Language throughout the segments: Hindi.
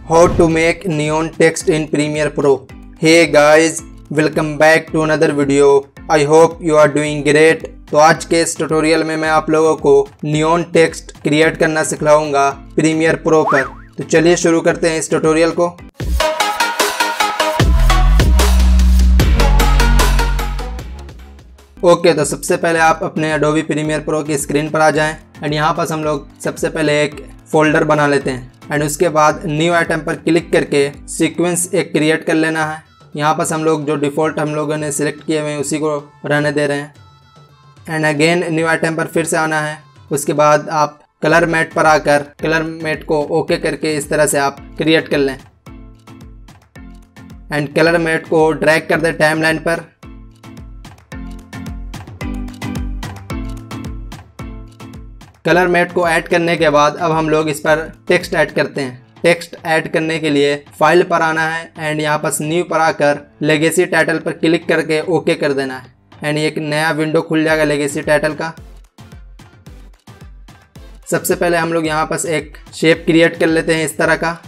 How to make neon text in Premiere Pro. Hey guys, welcome back to another video. I hope you are doing great. तो आज के इस ट्यूटोरियल में मैं आप लोगों को नियॉन टेक्स्ट क्रिएट करना सिखाऊंगा प्रीमियर प्रो पर। तो चलिए शुरू करते हैं इस ट्यूटोरियल को। ओके, तो सबसे पहले आप अपने एडोबी प्रीमियर प्रो की स्क्रीन पर आ जाएं एंड यहाँ पर हम लोग सबसे पहले एक फोल्डर बना लेते हैं एंड उसके बाद न्यू आइटम पर क्लिक करके सीक्वेंस एक क्रिएट कर लेना है। यहाँ पर हम लोग जो डिफ़ॉल्ट हम लोगों ने सिलेक्ट किए हुए हैं उसी को रहने दे रहे हैं एंड अगेन न्यू आइटम पर फिर से आना है। उसके बाद आप कलर मैट पर आकर कलर मैट को ओके करके इस तरह से आप क्रिएट कर लें एंड कलर मैट को ड्रैग कर दें टाइमलाइन पर। कलर मैट को ऐड करने के बाद अब हम लोग इस पर टेक्स्ट ऐड करते हैं। टेक्स्ट ऐड करने के लिए फाइल पर आना है एंड यहाँ पर न्यू पर आकर लेगेसी टाइटल पर क्लिक करके ओके कर देना है एंड एक नया विंडो खुल जाएगा लेगेसी टाइटल का। सबसे पहले हम लोग यहाँ पर एक शेप क्रिएट कर लेते हैं इस तरह का।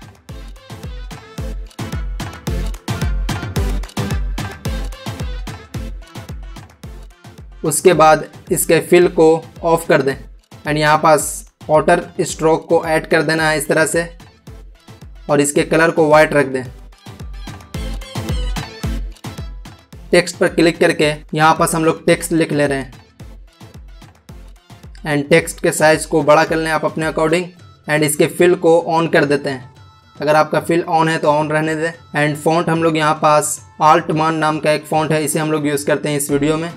उसके बाद इसके फिल को ऑफ कर दें एंड यहाँ पास वाटर स्ट्रोक को ऐड कर देना है इस तरह से और इसके कलर को वाइट रख दें। टेक्स्ट पर क्लिक करके यहाँ पास हम लोग टेक्स्ट लिख ले रहे हैं एंड टेक्स्ट के साइज को बड़ा कर लें आप अपने अकॉर्डिंग एंड इसके फिल को ऑन कर देते हैं। अगर आपका फिल ऑन है तो ऑन रहने दें एंड फॉन्ट हम लोग यहाँ पास आल्टमान नाम का एक फॉन्ट है, इसे हम लोग यूज़ करते हैं इस वीडियो में।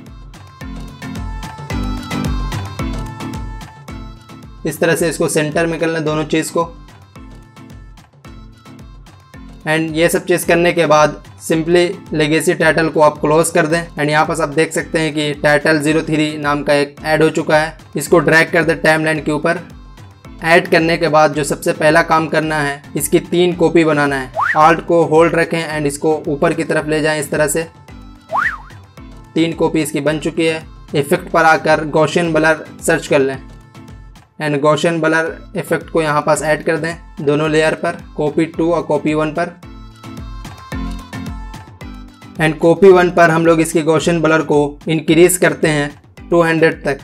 इस तरह से इसको सेंटर में कर लें दोनों चीज़ को एंड ये सब चीज़ करने के बाद सिंपली लेगेसी टाइटल को आप क्लोज कर दें एंड यहाँ पर आप देख सकते हैं कि टाइटल 03 नाम का एक ऐड हो चुका है। इसको ड्रैग कर दें टाइमलाइन के ऊपर। ऐड करने के बाद जो सबसे पहला काम करना है, इसकी 3 कॉपी बनाना है। आल्ट को होल्ड रखें एंड इसको ऊपर की तरफ ले जाएं इस तरह से। 3 कॉपी इसकी बन चुकी है। इफेक्ट पर आकर गॉसियन ब्लर सर्च कर लें एंड गॉसियन ब्लर इफेक्ट को यहाँ पास ऐड कर दें दोनों लेयर पर, कॉपी 2 और कॉपी 1 पर। एंड कॉपी 1 पर हम लोग इसकी गॉसियन ब्लर को इंक्रीज करते हैं 200 तक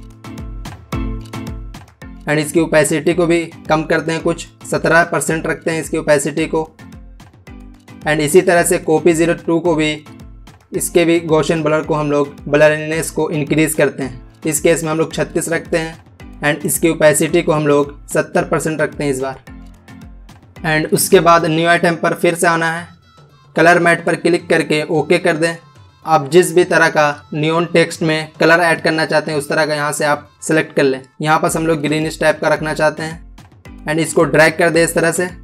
एंड इसकी ओपेसिटी को भी कम करते हैं, कुछ 17% रखते हैं इसकी ओपेसिटी को। एंड इसी तरह से कॉपी 02 को भी, इसके भी गॉसियन ब्लर को हम लोग ब्लरीनेस को इंक्रीज करते हैं। इस केस में हम लोग 36 रखते हैं एंड इसकी ओपेसिटी को हम लोग 70% रखते हैं इस बार। एंड उसके बाद न्यू आइटम पर फिर से आना है। कलर मैट पर क्लिक करके ओके कर दें। आप जिस भी तरह का नियॉन टेक्स्ट में कलर ऐड करना चाहते हैं उस तरह का यहाँ से आप सेलेक्ट कर लें। यहाँ पर हम लोग ग्रीनिश टाइप का रखना चाहते हैं एंड इसको ड्रैग कर दें इस तरह से।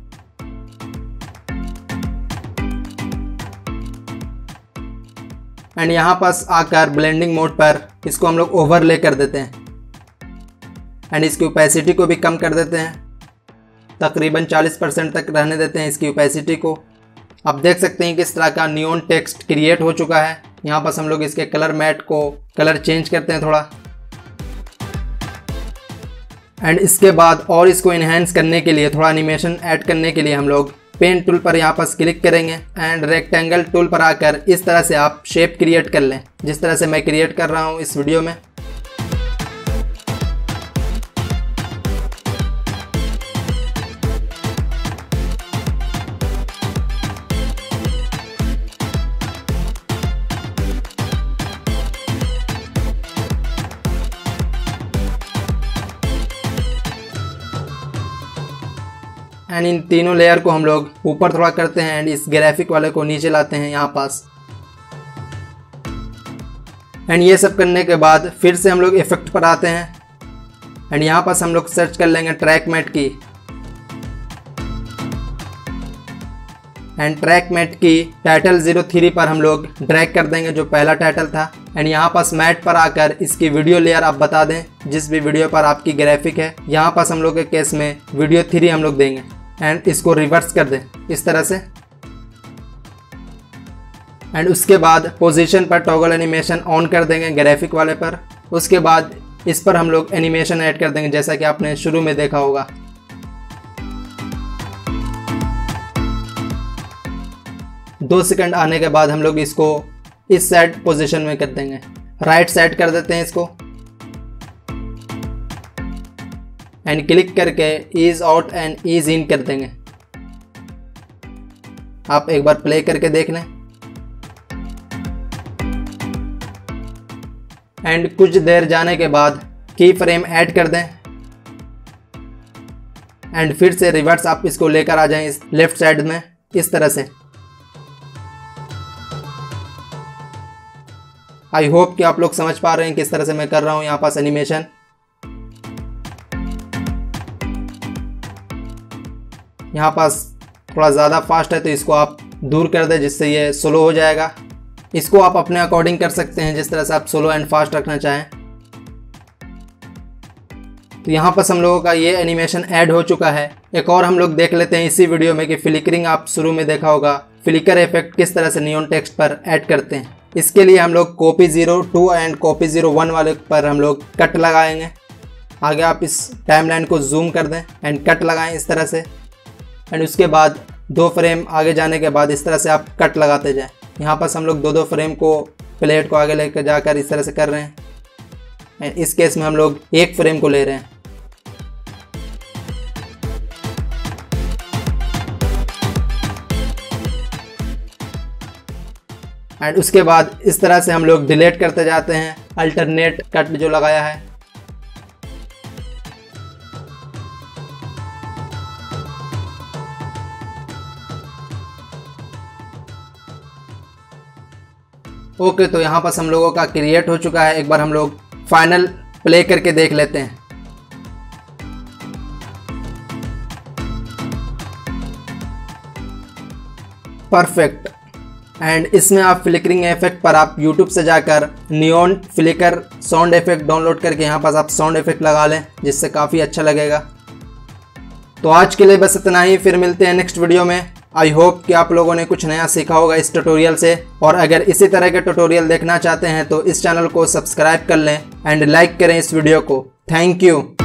एंड यहाँ पास आकर ब्लेंडिंग मोड पर इसको हम लोग ओवरले कर देते हैं एंड इसकी ओपेसिटी को भी कम कर देते हैं, तकरीबन 40% तक रहने देते हैं इसकी ओपेसिटी को। आप देख सकते हैं कि इस तरह का नियॉन टेक्स्ट क्रिएट हो चुका है। यहाँ पर हम लोग इसके कलर मैट को कलर चेंज करते हैं थोड़ा एंड इसके बाद और इसको इन्हेंस करने के लिए, थोड़ा एनिमेशन ऐड करने के लिए हम लोग पेन टूल पर यहाँ पर क्लिक करेंगे एंड रेक्टेंगल टूल पर आकर इस तरह से आप शेप क्रिएट कर लें जिस तरह से मैं क्रिएट कर रहा हूँ इस वीडियो में। एंड इन तीनों लेयर को हम लोग ऊपर थोड़ा करते हैं एंड इस ग्राफिक वाले को नीचे लाते हैं यहाँ पास। एंड ये सब करने के बाद फिर से हम लोग इफेक्ट पर आते हैं एंड यहाँ पास हम लोग सर्च कर लेंगे ट्रैक मैट की एंड ट्रैक मैट की टाइटल 03 पर हम लोग ड्रैग कर देंगे जो पहला टाइटल था एंड यहाँ पास मैट पर आकर इसकी वीडियो लेयर आप बता दें जिस भी वीडियो पर आपकी ग्राफिक है। यहाँ पास हम लोग के केस में वीडियो 3 हम लोग देंगे एंड इसको रिवर्स कर दें इस तरह से एंड उसके बाद पोजीशन पर टॉगल एनिमेशन ऑन कर देंगे ग्राफिक वाले पर। उसके बाद इस पर हम लोग एनिमेशन ऐड कर देंगे जैसा कि आपने शुरू में देखा होगा। 2 सेकंड आने के बाद हम लोग इसको इस साइड पोजीशन में कर देंगे, राइट साइड कर देते हैं इसको एंड क्लिक करके ease out and ease in कर देंगे। आप एक बार प्ले करके देख लें एंड कुछ देर जाने के बाद की फ्रेम ऐड कर दें एंड फिर से रिवर्स आप इसको लेकर आ जाएं इस लेफ्ट साइड में इस तरह से। आई होप कि आप लोग समझ पा रहे हैं किस तरह से मैं कर रहा हूं यहाँ पास एनिमेशन। यहाँ पास थोड़ा ज़्यादा फास्ट है तो इसको आप दूर कर दें जिससे ये स्लो हो जाएगा। इसको आप अपने अकॉर्डिंग कर सकते हैं जिस तरह से आप स्लो एंड फास्ट रखना चाहें। तो यहाँ पर हम लोगों का ये एनिमेशन ऐड हो चुका है। एक और हम लोग देख लेते हैं इसी वीडियो में कि फ्लिकरिंग आप शुरू में देखा होगा, फ्लिकर इफेक्ट किस तरह से नियॉन टेक्स्ट पर ऐड करते हैं। इसके लिए हम लोग कॉपी 02 एंड कॉपी 01 वाले पर हम लोग कट लगाएंगे। आगे आप इस टाइमलाइन को जूम कर दें एंड कट लगाएं इस तरह से एंड उसके बाद 2 फ्रेम आगे जाने के बाद इस तरह से आप कट लगाते जाएं। यहाँ पर हम लोग 2 फ्रेम को प्लेट को आगे लेकर जाकर इस तरह से कर रहे हैं एंड इस केस में हम लोग 1 फ्रेम को ले रहे हैं। एंड उसके बाद इस तरह से हम लोग डिलीट करते जाते हैं अल्टरनेट कट जो लगाया है। ओके, तो यहाँ पर हम लोगों का क्रिएट हो चुका है। एक बार हम लोग फाइनल प्ले करके देख लेते हैं। परफेक्ट। एंड इसमें आप फ्लिकरिंग इफेक्ट पर आप YouTube से जाकर neon flicker sound effect download करके यहाँ पास आप साउंड इफेक्ट लगा लें जिससे काफ़ी अच्छा लगेगा। तो आज के लिए बस इतना ही, फिर मिलते हैं नेक्स्ट वीडियो में। आई होप कि आप लोगों ने कुछ नया सीखा होगा इस ट्यूटोरियल से, और अगर इसी तरह के ट्यूटोरियल देखना चाहते हैं तो इस चैनल को सब्सक्राइब कर लें एंड लाइक करें इस वीडियो को। Thank you.